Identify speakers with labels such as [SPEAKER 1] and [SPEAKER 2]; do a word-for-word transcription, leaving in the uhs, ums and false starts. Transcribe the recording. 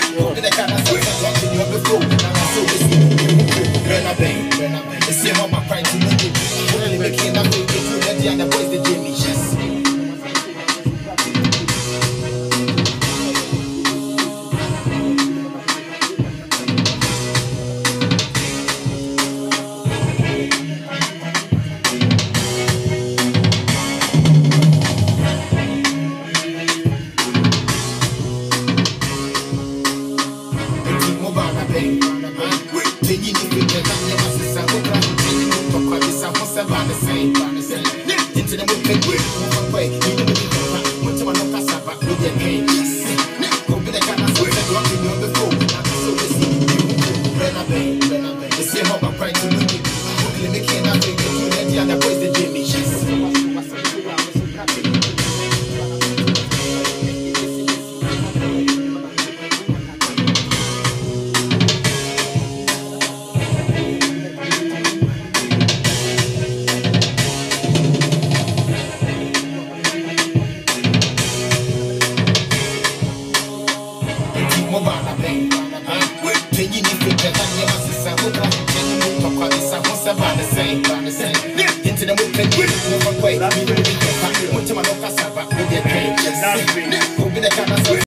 [SPEAKER 1] Go to the kind of stuff that's watching you before. Now I saw this you. When I bang, when I bang. The same on my pride to make it. Only making that thing get through the other boys, the Jimmy. Yes. Into the